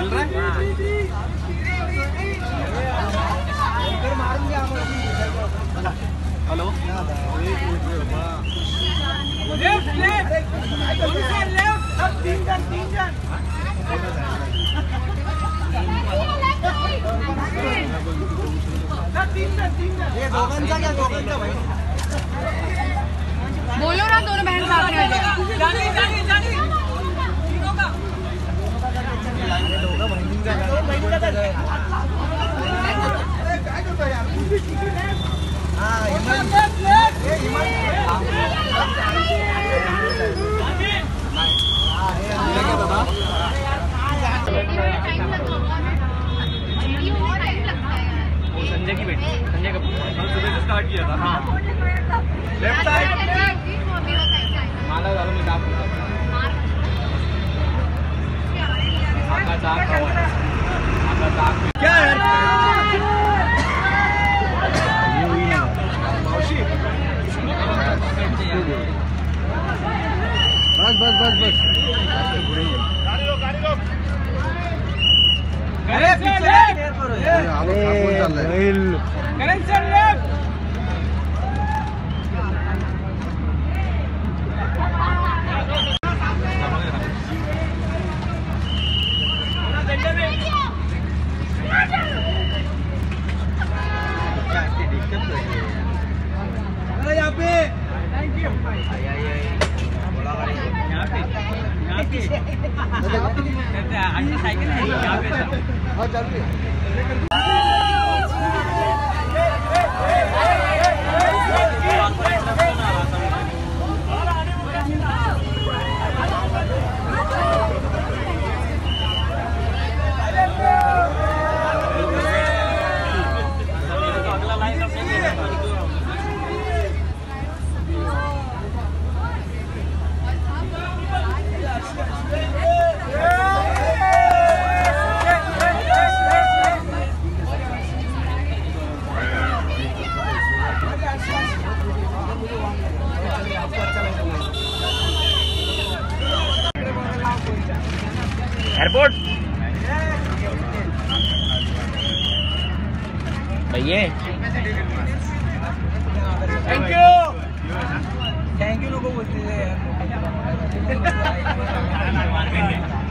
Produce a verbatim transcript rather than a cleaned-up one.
मिल रहा है? Hello left left तीन जन तीन जन ये दोघांचा क्या दोघांचा भाई बोलो ना दोनों बहन साथ में आ जाए जानी जानी जानी तीनों का दोघं बहिणींचा काय करतो यार हां हिमन हे हिमन हां हे दादा संजय की बेटी संजय कपूर हम सुबह से स्टार्ट किया था हाँ लेफ्ट साइड माला झालं मी दाखवतो आका दाख आका दाख क्या यार ये हुई ना मौसी बस बस बस बस गाड़ी लो गाड़ी लो अरे पीछे क्लियर करो यार आलो कौन चल रहा है करेंट सर लेफ्ट अरे यहाँ पे थैंक यू यहाँ पे यहाँ पे अन्य साइकिल है यहाँ पे हाँ चल रही है एयरपोर्ट भैया थैंक यू थैंक यू लोगों को बोलते हैं